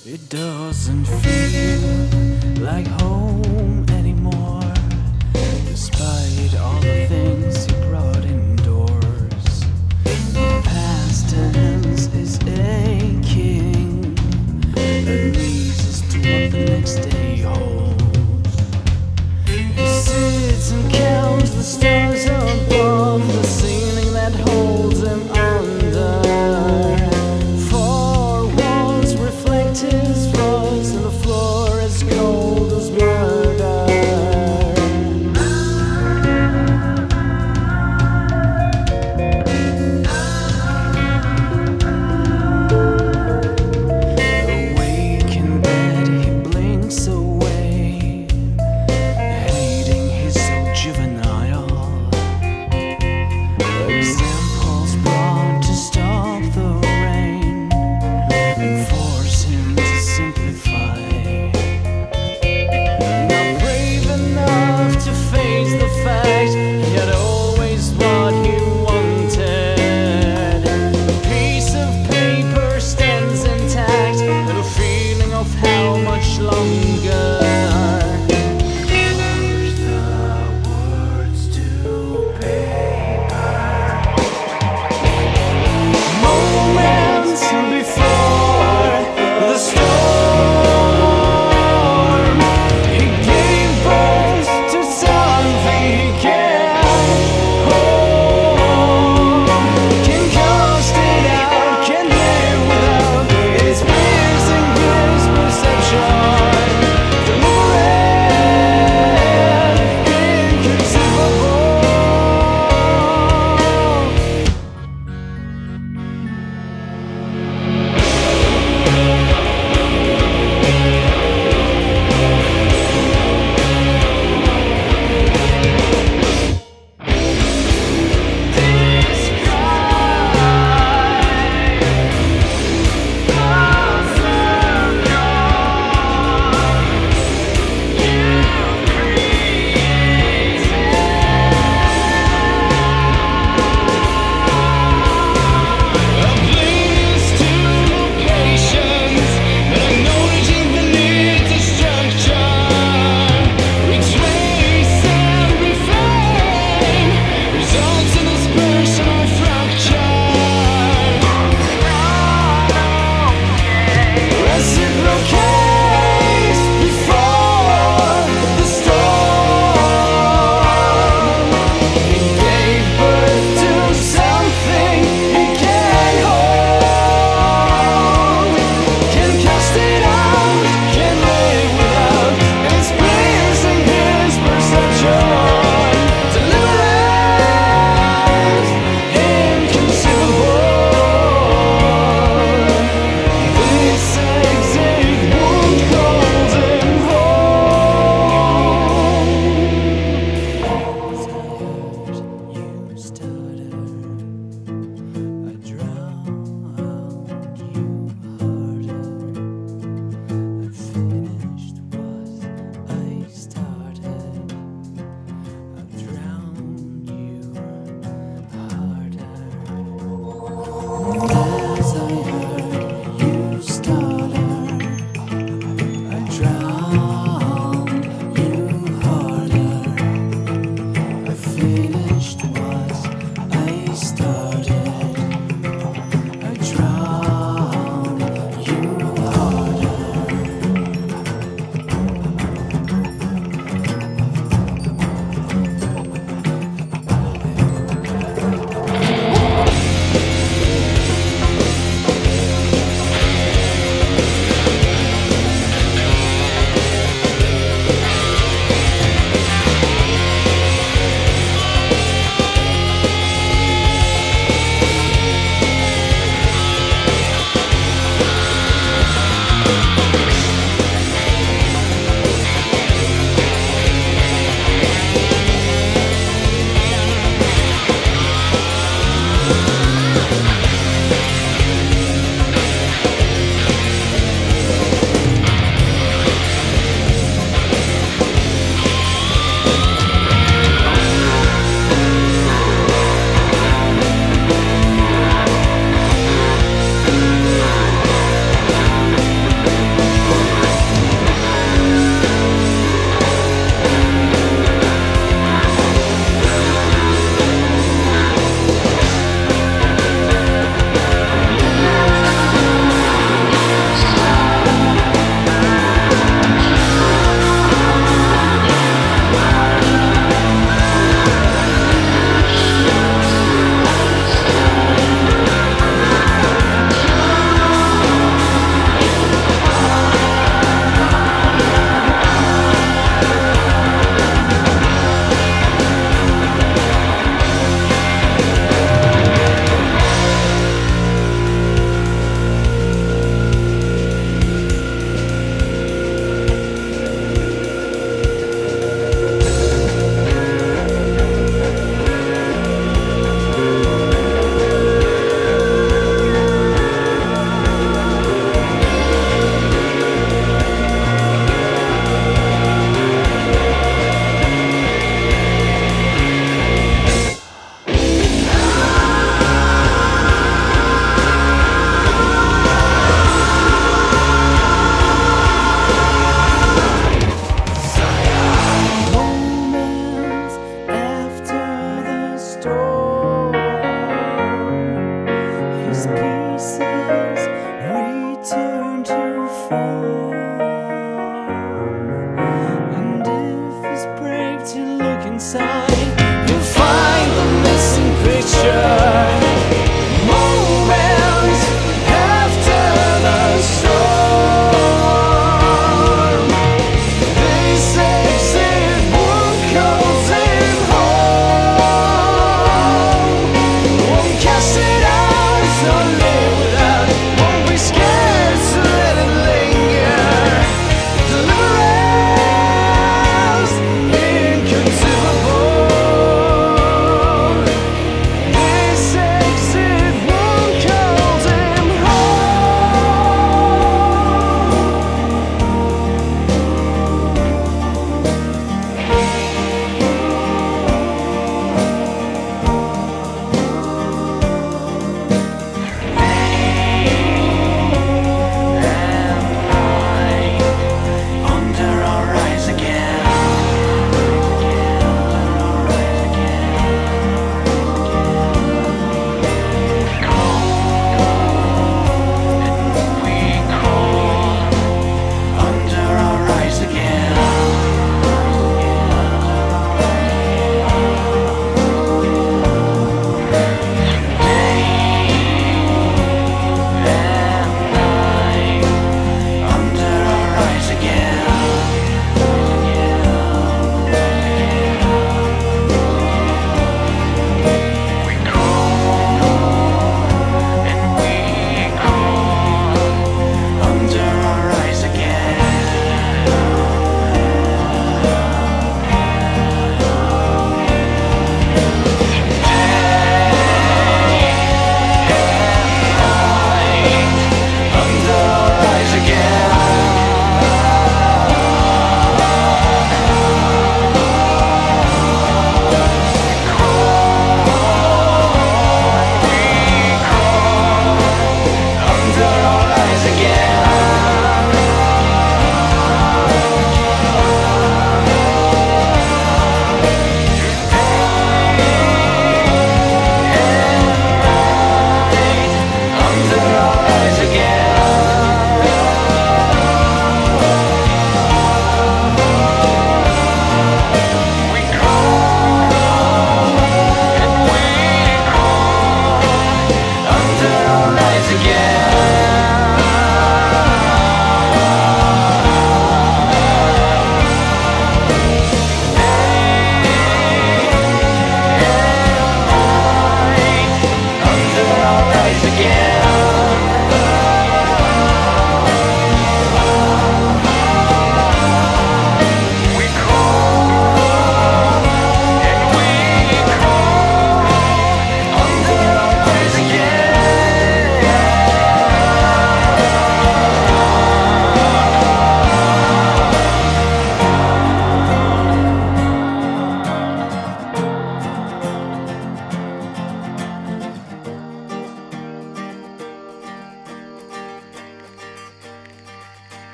It doesn't feel like home anymore, despite all the things you brought indoors. The past tense is aching, and leads us to what the next day holds. He sits and counts the stars above the ceiling that holds him under. Four walls reflect his flaws, and the floor is cold as murder. Awake in bed, he blinks away, hating he's so juvenile. Examples brought to stop the rain and force him to simplify. Not brave enough to face the fact he had always what he wanted. A piece of paper stands intact, and a feeling of how much longer. Push the words to paper. Moments before the storm, he gave birth to something he can't hold. Can cast it out, can live without. It's piercing his perception. Deliberate, inconceivable.